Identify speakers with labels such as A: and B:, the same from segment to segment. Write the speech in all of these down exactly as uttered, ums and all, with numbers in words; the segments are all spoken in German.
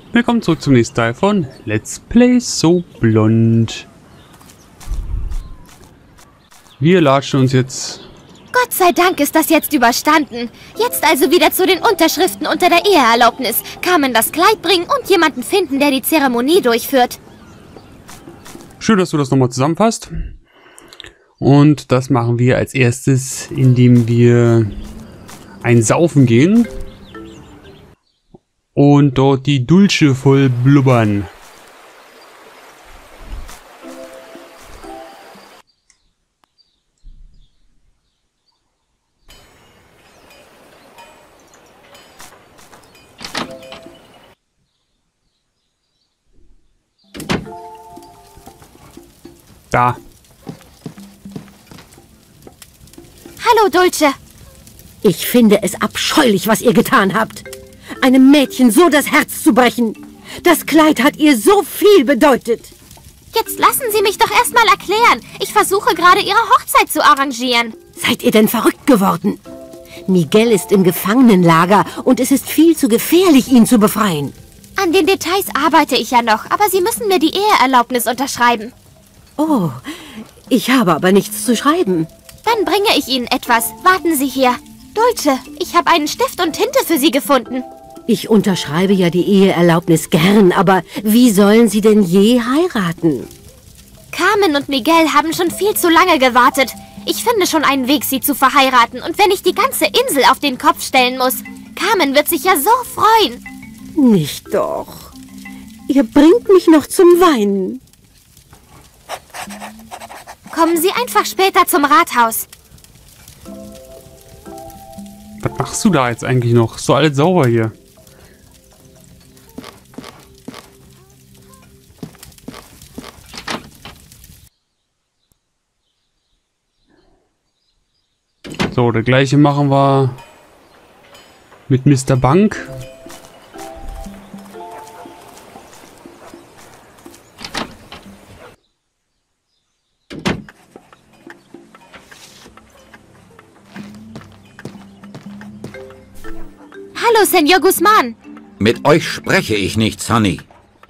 A: Willkommen zurück zum nächsten Teil von Let's Play So Blond. Wir latschen uns jetzt...
B: Gott sei Dank ist das jetzt überstanden. Jetzt also wieder zu den Unterschriften unter der Eheerlaubnis. Carmen das Kleid bringen und jemanden finden, der die Zeremonie durchführt.
A: Schön, dass du das nochmal zusammenfasst. Und das machen wir als erstes, indem wir ein Saufen gehen. Und dort die Dulce voll blubbern. Da.
B: Hallo, Dulce.
C: Ich finde es abscheulich, was ihr getan habt. Einem Mädchen so das Herz zu brechen. Das Kleid hat ihr so viel bedeutet.
B: Jetzt lassen Sie mich doch erstmal erklären. Ich versuche gerade, Ihre Hochzeit zu arrangieren.
C: Seid ihr denn verrückt geworden? Miguel ist im Gefangenenlager und es ist viel zu gefährlich, ihn zu befreien.
B: An den Details arbeite ich ja noch, aber Sie müssen mir die Eheerlaubnis unterschreiben.
C: Oh, ich habe aber nichts zu schreiben.
B: Dann bringe ich Ihnen etwas. Warten Sie hier. Dulce, ich habe einen Stift und Tinte für Sie gefunden.
C: Ich unterschreibe ja die Eheerlaubnis gern, aber wie sollen sie denn je heiraten?
B: Carmen und Miguel haben schon viel zu lange gewartet. Ich finde schon einen Weg, sie zu verheiraten. Und wenn ich die ganze Insel auf den Kopf stellen muss, Carmen wird sich ja so freuen.
C: Nicht doch. Ihr bringt mich noch zum Weinen.
B: Kommen Sie einfach später zum Rathaus.
A: Was machst du da jetzt eigentlich noch? Ist doch alles sauber hier. So, das gleiche machen wir mit Mister Bank.
B: Hallo, Senor Guzman.
D: Mit euch spreche ich nicht, Sonny.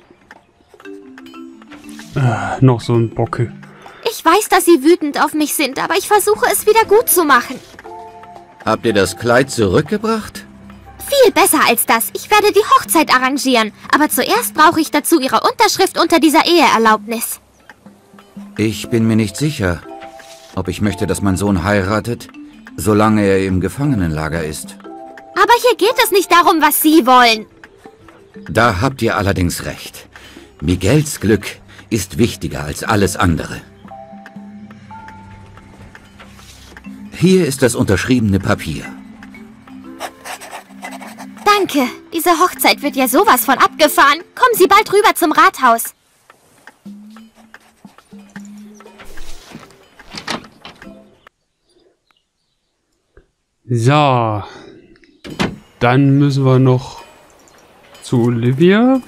A: Äh, noch so ein Bocke.
B: Ich weiß, dass Sie wütend auf mich sind, aber ich versuche es wieder gut zu machen.
D: Habt ihr das Kleid zurückgebracht?
B: Viel besser als das. Ich werde die Hochzeit arrangieren. Aber zuerst brauche ich dazu Ihre Unterschrift unter dieser Eheerlaubnis.
D: Ich bin mir nicht sicher, ob ich möchte, dass mein Sohn heiratet, solange er im Gefangenenlager ist.
B: Aber hier geht es nicht darum, was Sie wollen.
D: Da habt ihr allerdings recht. Miguels Glück ist wichtiger als alles andere. Hier ist das unterschriebene Papier.
B: Danke. Diese Hochzeit wird ja sowas von abgefahren. Kommen Sie bald rüber zum Rathaus.
A: So. Dann müssen wir noch zu Olivia.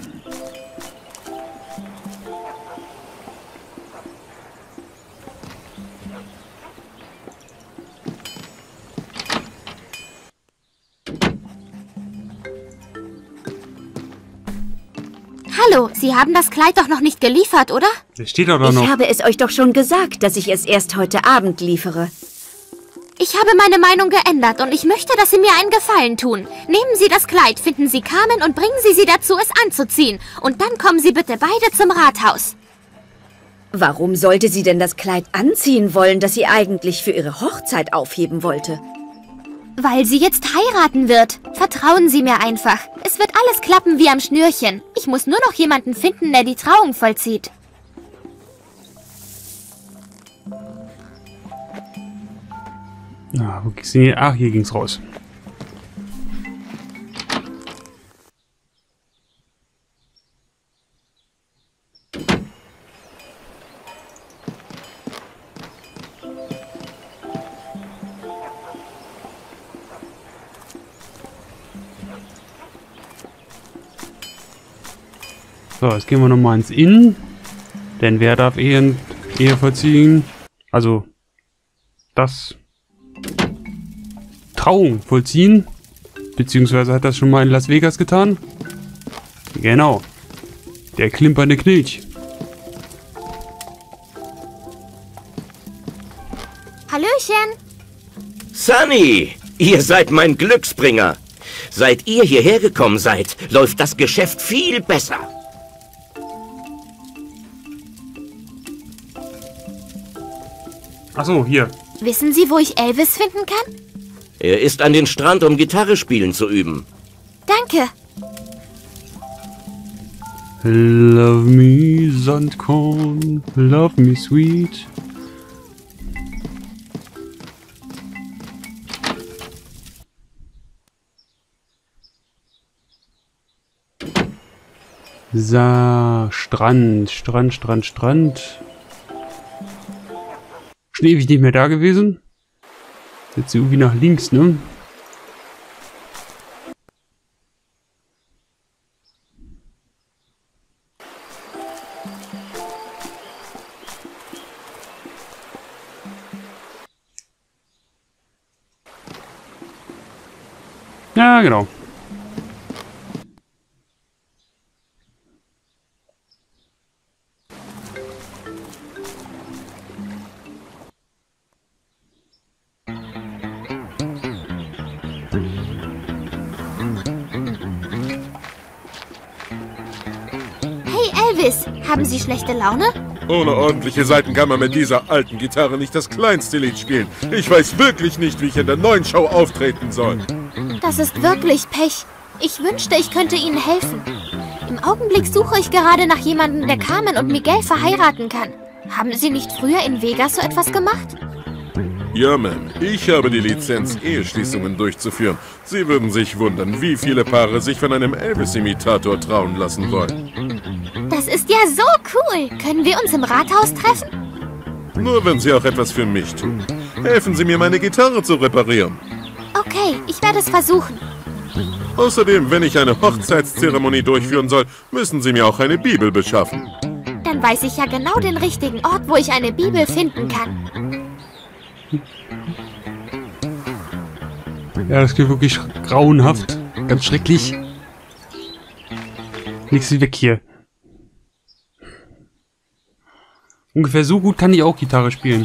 B: Hallo, Sie haben das Kleid doch noch nicht geliefert, oder?
A: Der steht doch da noch.
E: Ich habe es euch doch schon gesagt, dass ich es erst heute Abend liefere.
B: Ich habe meine Meinung geändert und ich möchte, dass Sie mir einen Gefallen tun. Nehmen Sie das Kleid, finden Sie Carmen und bringen Sie sie dazu, es anzuziehen. Und dann kommen Sie bitte beide zum Rathaus.
E: Warum sollte sie denn das Kleid anziehen wollen, das sie eigentlich für ihre Hochzeit aufheben wollte?
B: Weil sie jetzt heiraten wird. Vertrauen Sie mir einfach. Es wird alles klappen wie am Schnürchen. Ich muss nur noch jemanden finden, der die Trauung vollzieht.
A: Ah, wo ging's denn hier? Ach, hier ging's raus. So, jetzt gehen wir nochmal ins Inn. Denn wer darf Ehe, Ehe vollziehen? Also, das Trauung vollziehen. Beziehungsweise hat das schon mal in Las Vegas getan. Genau. Der klimpernde Knilch.
B: Hallöchen.
F: Sunny, ihr seid mein Glücksbringer. Seit ihr hierher gekommen seid, läuft das Geschäft viel besser.
A: Achso, hier.
B: Wissen Sie, wo ich Elvis finden kann?
F: Er ist an den Strand, um Gitarre spielen zu üben.
B: Danke.
A: Love me, Sandkorn. Love me, sweet. So, Strand, Strand, Strand, Strand. Schon ewig nicht mehr da gewesen. Jetzt irgendwie nach links, ne? Ja, genau.
B: Elvis, haben Sie schlechte Laune?
G: Ohne ordentliche Saiten kann man mit dieser alten Gitarre nicht das kleinste Lied spielen. Ich weiß wirklich nicht, wie ich in der neuen Show auftreten soll.
B: Das ist wirklich Pech. Ich wünschte, ich könnte Ihnen helfen. Im Augenblick suche ich gerade nach jemandem, der Carmen und Miguel verheiraten kann. Haben Sie nicht früher in Vegas so etwas gemacht?
G: Ja, Ma'am. Ich habe die Lizenz, Eheschließungen durchzuführen. Sie würden sich wundern, wie viele Paare sich von einem Elvis-Imitator trauen lassen wollen.
B: Das ist ja so cool. Können wir uns im Rathaus treffen?
G: Nur wenn Sie auch etwas für mich tun. Helfen Sie mir, meine Gitarre zu reparieren.
B: Okay, ich werde es versuchen.
G: Außerdem, wenn ich eine Hochzeitszeremonie durchführen soll, müssen Sie mir auch eine Bibel beschaffen.
B: Dann weiß ich ja genau den richtigen Ort, wo ich eine Bibel finden kann.
A: Ja, das klingt wirklich grauenhaft. Ganz schrecklich. Nix wie weg hier. Ungefähr so gut kann ich auch Gitarre spielen.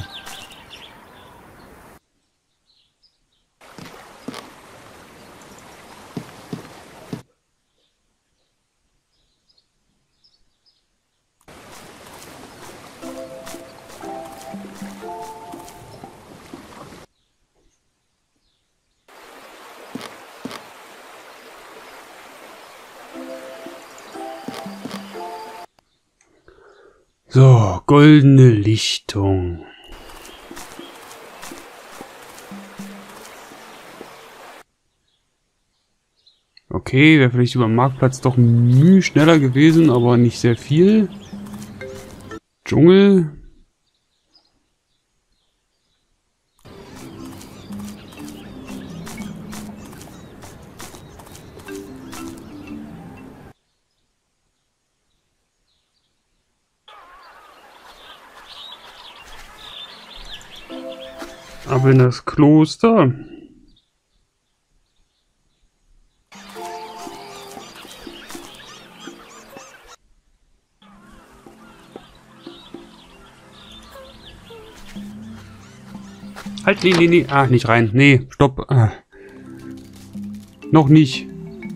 A: So, goldene Lichtung. Okay, wäre vielleicht über dem Marktplatz doch müh schneller gewesen, aber nicht sehr viel. Dschungel. Aber in das Kloster. Halt, nee, nee, nee. Ah, nicht rein. Nee, stopp. Ah. Noch nicht.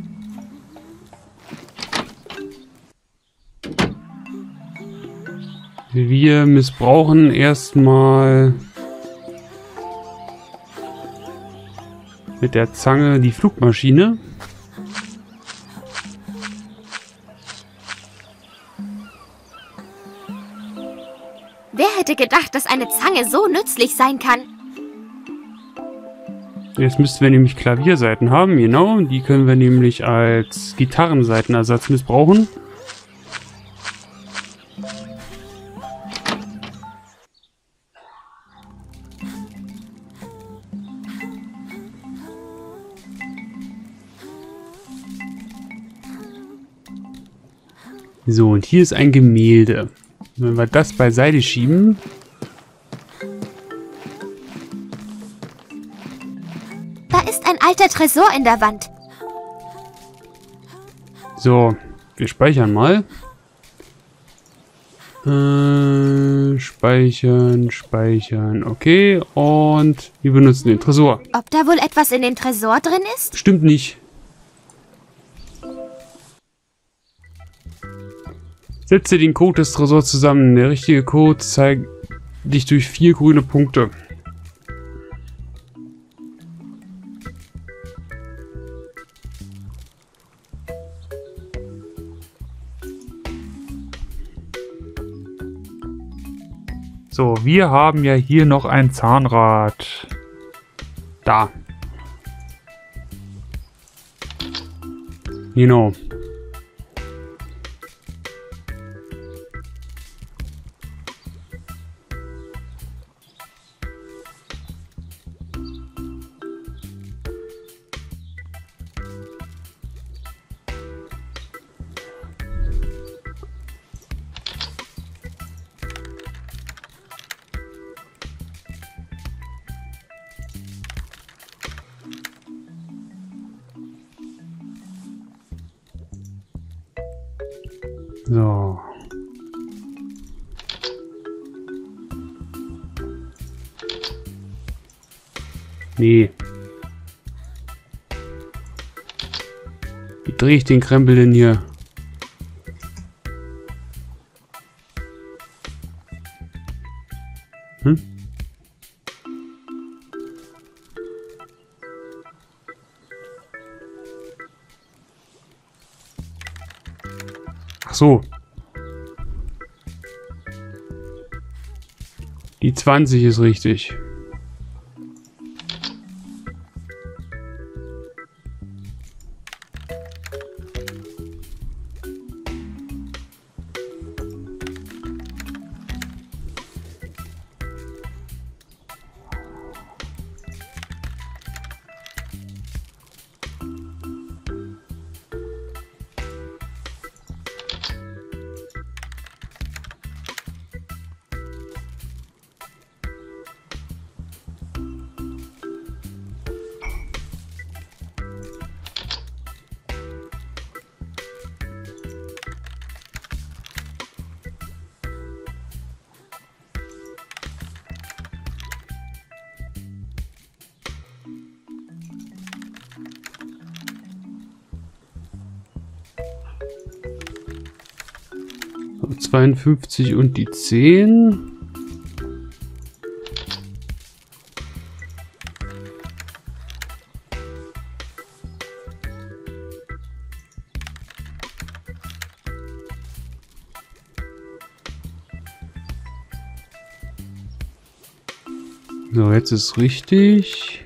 A: Wir missbrauchen erstmal mit der Zange die Flugmaschine.
B: Wer hätte gedacht, dass eine Zange so nützlich sein kann?
A: Jetzt müssten wir nämlich Klaviersaiten haben, genau. Die können wir nämlich als Gitarrensaitenersatz missbrauchen. So, und hier ist ein Gemälde. Wenn wir das beiseite schieben...
B: Da ist ein alter Tresor in der Wand.
A: So, Wir speichern mal. Äh, speichern, speichern. Okay, und wir benutzen den Tresor.
B: Ob da wohl etwas in dem Tresor drin ist?
A: Stimmt nicht. Setze den Code des Tresors zusammen. Der richtige Code zeigt dich durch vier grüne Punkte.
H: So, wir haben ja hier noch ein Zahnrad.
A: Da. Genau. So. Nee. Wie drehe ich den Krempel denn hier? Hm? Ach so. Die zwanzig ist richtig. zweiundfünfzig und die zehn. So, jetzt ist richtig.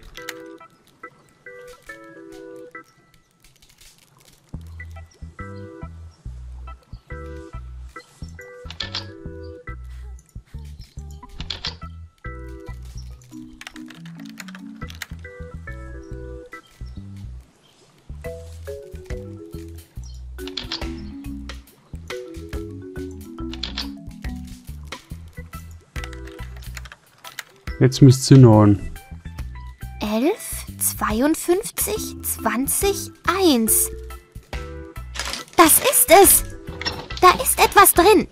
A: Jetzt müsst ihr hinhauen.
B: elf, zweiundfünfzig, zwanzig, eins. Das ist es. Da ist etwas drin.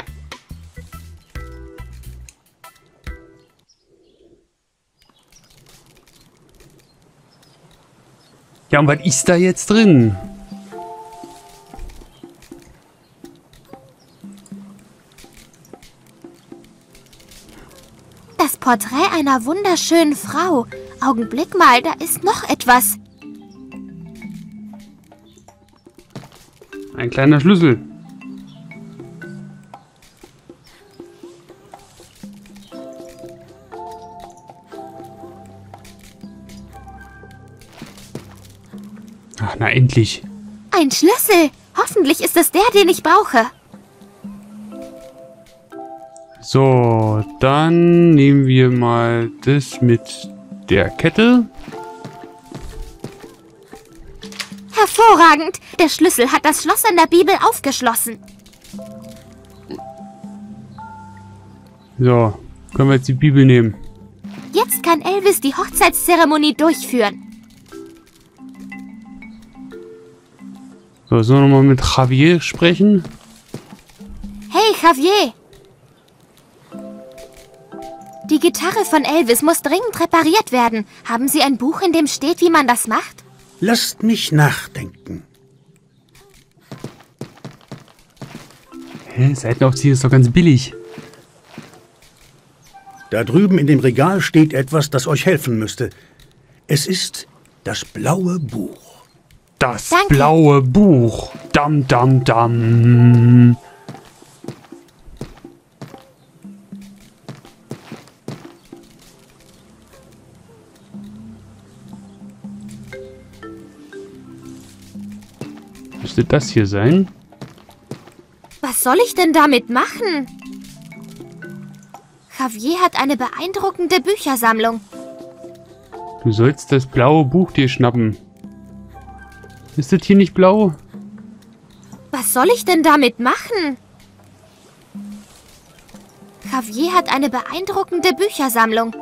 A: Ja, und was ist da jetzt drin?
B: Das Porträt einer wunderschönen Frau. Augenblick mal, da ist noch etwas.
A: Ein kleiner Schlüssel. Ach, na endlich.
B: Ein Schlüssel. Hoffentlich ist es der, den ich brauche.
A: So, dann nehmen wir mal das mit der Kette.
B: Hervorragend. Der Schlüssel hat das Schloss in der Bibel aufgeschlossen.
A: So, können wir jetzt die Bibel nehmen.
B: Jetzt kann Elvis die Hochzeitszeremonie durchführen.
A: So, sollen wir nochmal mit Javier sprechen?
B: Hey, Javier! Die Gitarre von Elvis muss dringend repariert werden. Haben Sie ein Buch, in dem steht, wie man das macht?
I: Lasst mich nachdenken.
A: Hä? Seitenaufzieher ist doch ganz billig.
I: Da drüben in dem Regal steht etwas, das euch helfen müsste. Es ist das blaue Buch.
A: Das
B: Danke.
A: blaue Buch. Dam, dam, dam. Müsste das hier sein?
B: Was soll ich denn damit machen? Javier hat eine beeindruckende Büchersammlung.
A: Du sollst das blaue Buch dir schnappen. Ist das hier nicht blau?
B: Was soll ich denn damit machen? Javier hat eine beeindruckende Büchersammlung.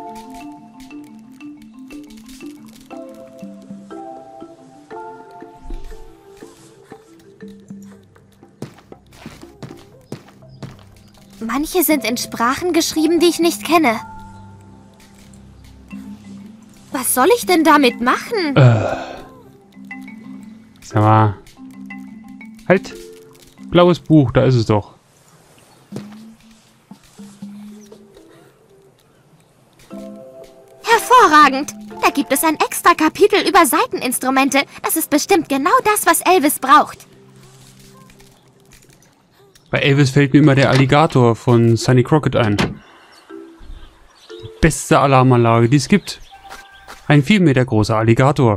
B: Manche sind in Sprachen geschrieben, die ich nicht kenne. Was soll ich denn damit machen?
A: Äh. Sag mal. Halt. Blaues Buch, da ist es doch.
B: Hervorragend! Da gibt es ein extra Kapitel über Saiteninstrumente. Das ist bestimmt genau das, was Elvis braucht.
A: Bei Elvis fällt mir immer der Alligator von Sonny Crockett ein. Die beste Alarmanlage, die es gibt. Ein vier Meter großer Alligator.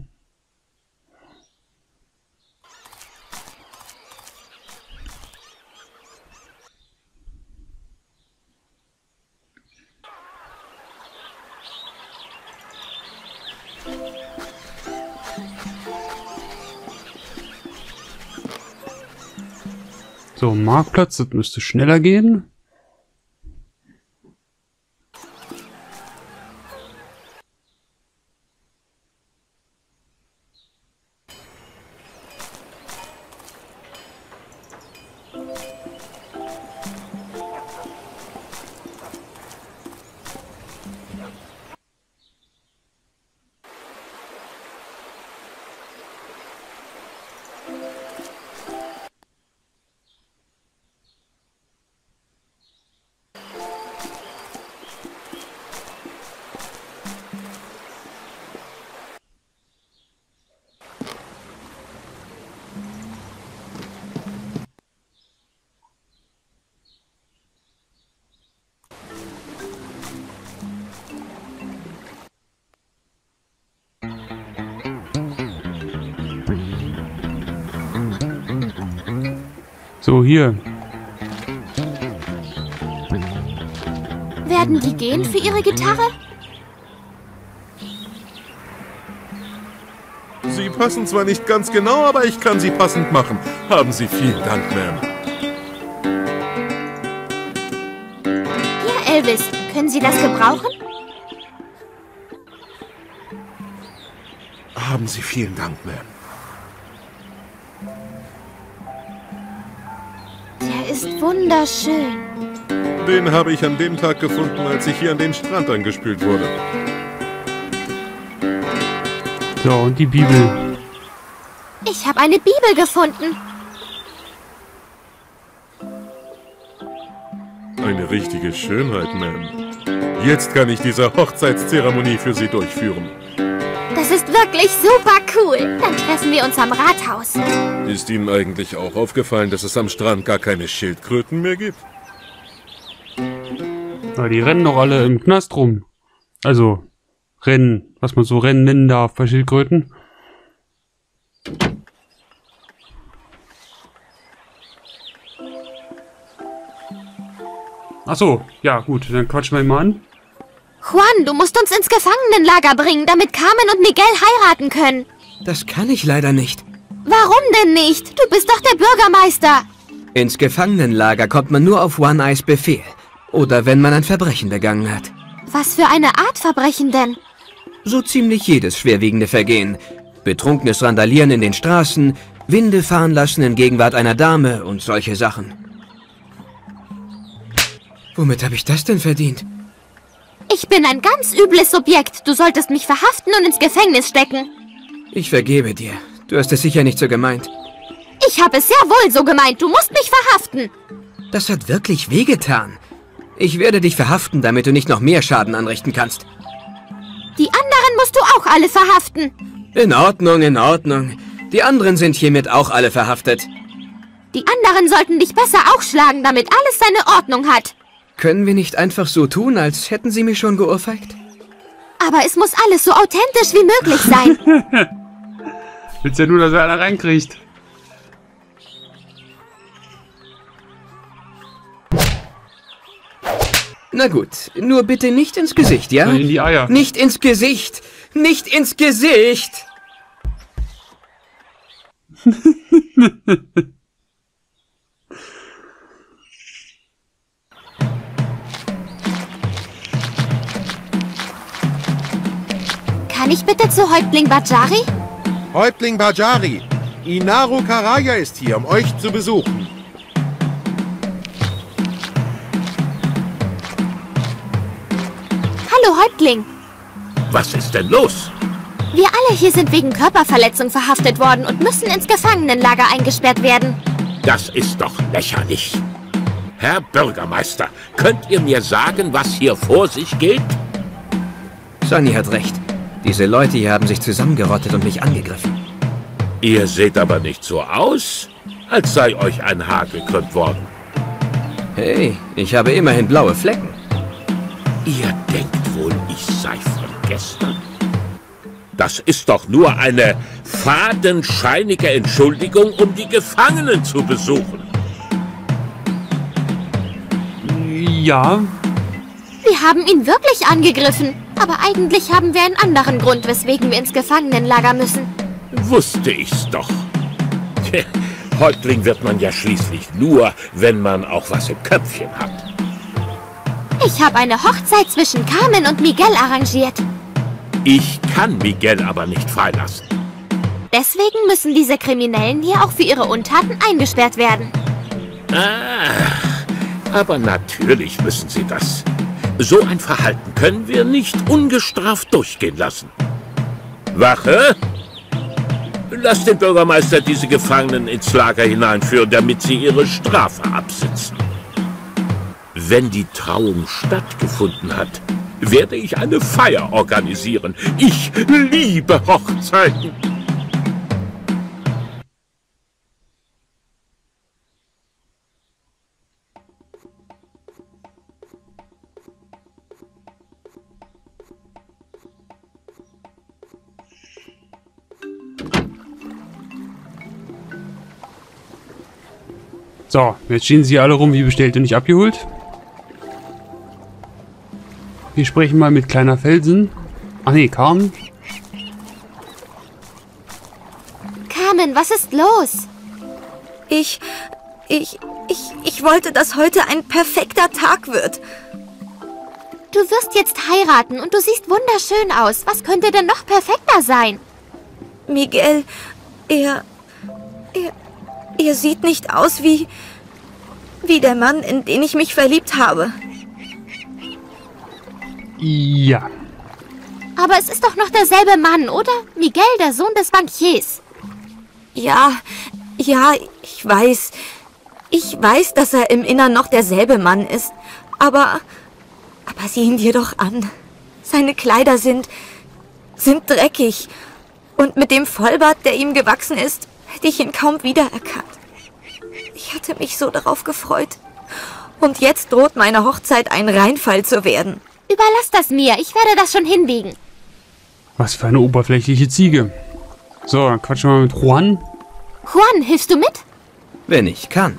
A: So, Marktplatz, das müsste schneller gehen. So, hier.
B: Werden die gehen für ihre Gitarre?
G: Sie passen zwar nicht ganz genau, aber ich kann sie passend machen. Haben Sie vielen Dank, Ma'am.
B: Hier, Elvis, können Sie das gebrauchen?
G: Haben Sie vielen Dank, Ma'am.
B: Der ist wunderschön.
G: Den habe ich an dem Tag gefunden, als ich hier an den Strand angespült wurde.
A: So, und die Bibel.
B: Ich habe eine Bibel gefunden.
G: Eine richtige Schönheit, Ma'am. Jetzt kann ich diese Hochzeitszeremonie für Sie durchführen.
B: Das ist wirklich super cool. Dann treffen wir uns am Rathaus.
G: Ist Ihnen eigentlich auch aufgefallen, dass es am Strand gar keine Schildkröten mehr gibt?
A: Ja, die rennen doch alle im Knast rum. Also, Rennen, was man so Rennen nennen darf bei Schildkröten. Ach so, ja gut, dann quatschen wir ihn mal an.
B: Juan, du musst uns ins Gefangenenlager bringen, damit Carmen und Miguel heiraten können.
J: Das kann ich leider nicht.
B: Warum denn nicht? Du bist doch der Bürgermeister.
J: Ins Gefangenenlager kommt man nur auf One Eyes Befehl. Oder wenn man ein Verbrechen begangen hat.
B: Was für eine Art Verbrechen denn?
J: So ziemlich jedes schwerwiegende Vergehen. Betrunkenes Randalieren in den Straßen, Winde fahren lassen in Gegenwart einer Dame und solche Sachen. Womit habe ich das denn verdient?
B: Ich bin ein ganz übles Subjekt. Du solltest mich verhaften und ins Gefängnis stecken.
J: Ich vergebe dir. Du hast es sicher nicht so gemeint.
B: Ich habe es sehr wohl so gemeint. Du musst mich verhaften.
J: Das hat wirklich wehgetan. Ich werde dich verhaften, damit du nicht noch mehr Schaden anrichten kannst.
B: Die anderen musst du auch alle verhaften.
J: In Ordnung, in Ordnung. Die anderen sind hiermit auch alle verhaftet.
B: Die anderen sollten dich besser auch schlagen, damit alles seine Ordnung hat.
J: Können wir nicht einfach so tun, als hätten sie mich schon geohrfeigt?
B: Aber es muss alles so authentisch wie möglich sein.
A: Willst ja nur, dass er einer reinkriegt.
J: Na gut, nur bitte nicht ins Gesicht, ja?
A: In die Eier.
J: Nicht ins Gesicht! Nicht ins Gesicht!
B: Kann ich bitte zu Häuptling Bajari?
K: Häuptling Bajari, Inaru Karaya ist hier, um euch zu besuchen.
B: Hallo, Häuptling.
F: Was ist denn los?
B: Wir alle hier sind wegen Körperverletzung verhaftet worden und müssen ins Gefangenenlager eingesperrt werden.
F: Das ist doch lächerlich. Herr Bürgermeister, könnt ihr mir sagen, was hier vor sich geht?
J: Sunny hat recht. Diese Leute hier haben sich zusammengerottet und mich angegriffen.
F: Ihr seht aber nicht so aus, als sei euch ein Haar gekrümmt worden.
J: Hey, ich habe immerhin blaue Flecken.
F: Ihr denkt wohl, ich sei von gestern? Das ist doch nur eine fadenscheinige Entschuldigung, um die Gefangenen zu besuchen.
A: Ja.
B: Wir haben ihn wirklich angegriffen. Aber eigentlich haben wir einen anderen Grund, weswegen wir ins Gefangenenlager müssen.
F: Wusste ich's doch. Häuptling wird man ja schließlich nur, wenn man auch was im Köpfchen hat.
B: Ich habe eine Hochzeit zwischen Carmen und Miguel arrangiert.
F: Ich kann Miguel aber nicht freilassen.
B: Deswegen müssen diese Kriminellen hier auch für ihre Untaten eingesperrt werden.
F: Ah, aber natürlich müssen sie das. So ein Verhalten können wir nicht ungestraft durchgehen lassen. Wache! Lasst den Bürgermeister diese Gefangenen ins Lager hineinführen, damit sie ihre Strafe absitzen. Wenn die Trauung stattgefunden hat, werde ich eine Feier organisieren. Ich liebe Hochzeiten.
A: So, jetzt stehen sie alle rum wie bestellt und nicht abgeholt. Wir sprechen mal mit kleiner Felsen. Ach nee, Carmen.
B: Carmen, was ist los?
L: Ich, ich, ich, ich wollte, dass heute ein perfekter Tag wird.
B: Du wirst jetzt heiraten und du siehst wunderschön aus. Was könnte denn noch perfekter sein?
L: Miguel, er, er, er sieht nicht aus wie, wie der Mann, in den ich mich verliebt habe.
A: Ja.
B: Aber es ist doch noch derselbe Mann, oder? Miguel, der Sohn des Bankiers.
L: Ja, ja, ich weiß. Ich weiß, dass er im Innern noch derselbe Mann ist. Aber, aber sieh ihn dir doch an. Seine Kleider sind, sind dreckig. Und mit dem Vollbart, der ihm gewachsen ist, hätte ich ihn kaum wiedererkannt. Ich hatte mich so darauf gefreut. Und jetzt droht meine Hochzeit ein Reinfall zu werden.
B: Überlass das mir, ich werde das schon hinbiegen.
A: Was für eine oberflächliche Ziege. So, dann quatschen wir mal mit Juan.
B: Juan, hilfst du mit?
J: Wenn ich kann.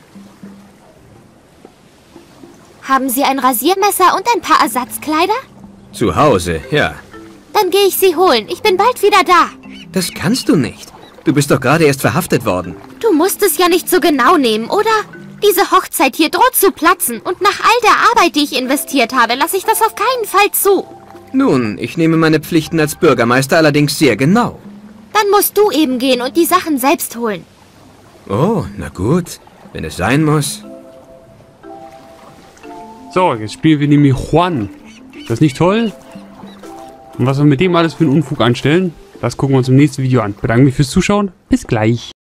B: Haben Sie ein Rasiermesser und ein paar Ersatzkleider?
J: Zu Hause, ja.
B: Dann gehe ich sie holen. Ich bin bald wieder da.
J: Das kannst du nicht. Du bist doch gerade erst verhaftet worden.
B: Du musst es ja nicht so genau nehmen, oder? Diese Hochzeit hier droht zu platzen. Und nach all der Arbeit, die ich investiert habe, lasse ich das auf keinen Fall zu.
J: Nun, ich nehme meine Pflichten als Bürgermeister allerdings sehr genau.
B: Dann musst du eben gehen und die Sachen selbst holen.
J: Oh, na gut. Wenn es sein muss.
A: So, jetzt spielen wir nämlich Juan. Ist das nicht toll? Und was wir mit dem alles für einen Unfug anstellen, das gucken wir uns im nächsten Video an. Bedanke mich fürs Zuschauen. Bis gleich.